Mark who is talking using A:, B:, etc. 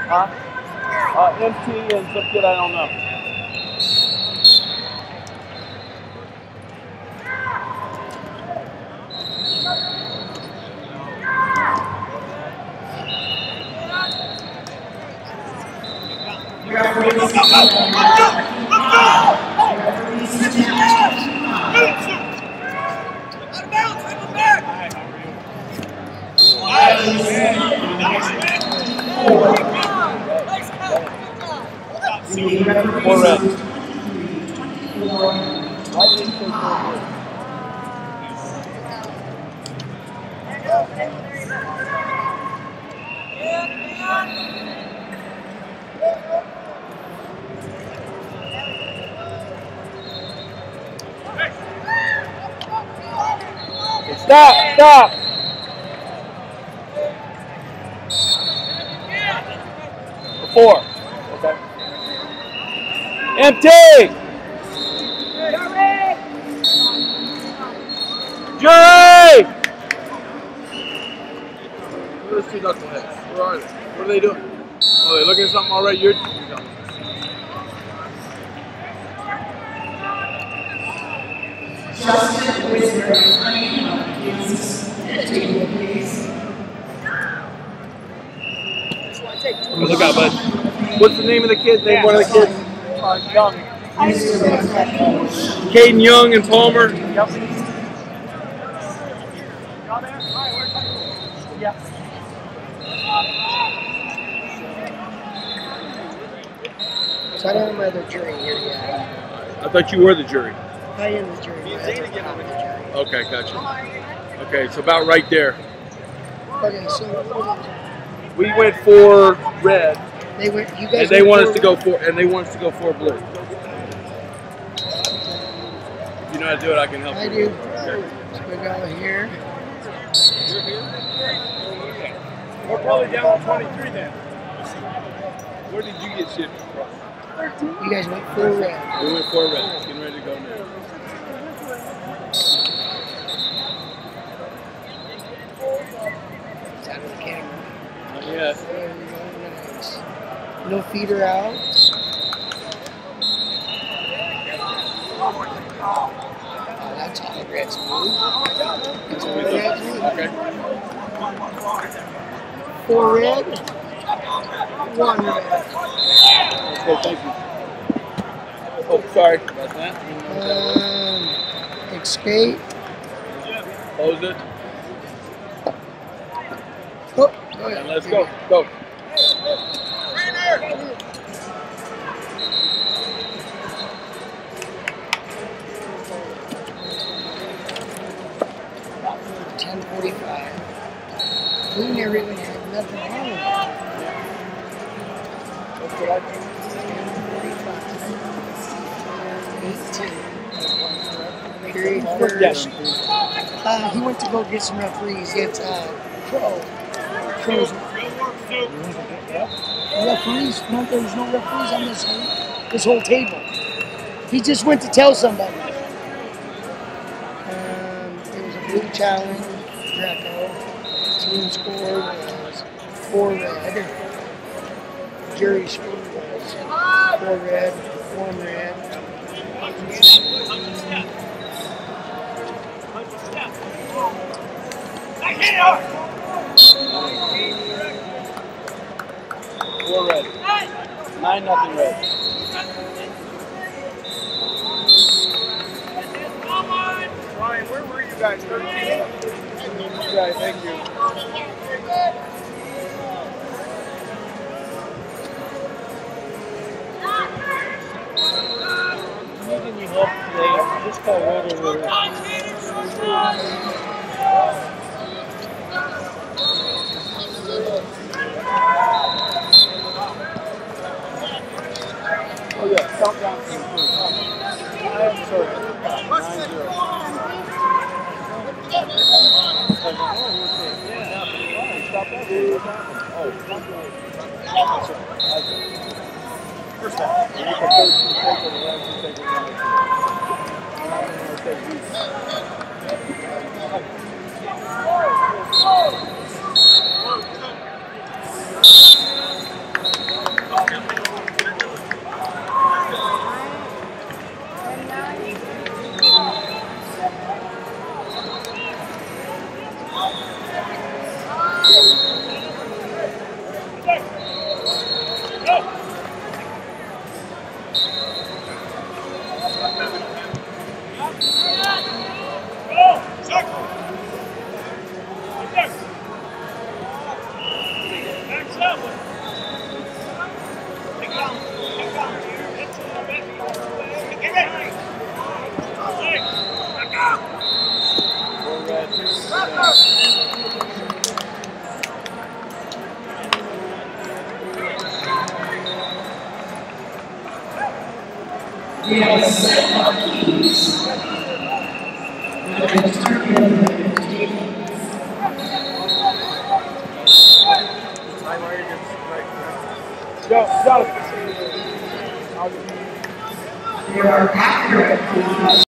A: Huh? MT and some kid I don't know. Four red. Stop! Stop! Four. Okay. Empty! Jury! Where's two knuckleheads? Where are they? What are they doing? Oh, they're looking at something already? You're look out, bud. What's the name of the kid? Name one of the kids? Young. Caden, Young, and Palmer. Yep. Yeah.
B: So I don't have the jury here yet.
A: I thought you were the jury.
B: I am the jury.
A: Okay, gotcha. Okay, it's about right there.
B: Okay, so
A: we went for red.
B: They went. You guys.
A: And they want us to go for. And they want us to go for blue. If you know how to do it, I can help you.
B: I do. Okay. So we go here.
A: You're here. We're probably down to 23 then. Where did you get shipped from?
B: You guys went for red.
A: We went for red. Getting ready to go now.
B: It's out of the camera.
A: Yes.
B: There we go. Nice. No feeder out. Oh, that's all the red's blue. That's all the red's blue.
A: Okay.
B: 4 red. 1 red.
A: Okay, thank you. Oh, sorry about that.
B: Escape.
A: Close it.
B: Oh,
A: and let's go. Go.
B: $10.45. We never even had nothing wrong with it. That's what I think. $10.45. 18. Period first.
A: Yes.
B: He went to go get some referees. It's Crow's. Referees? No, there was no referees on this whole table. He just went to tell somebody. It was a blue challenge. Greco. Team score was 4 red. Jury score was 4 red, 1 red. Four red. 9-0 red. Ryan, where were you guys? 13? Okay, thank you. Need any help today? Just call Red over there. Oh yeah, countdown to the first. I'm sorry. 9-0. Stop that. Oh, first off, you can take the left and take the right.
C: We have 7 keys.
A: Go.
C: There are accurate keys.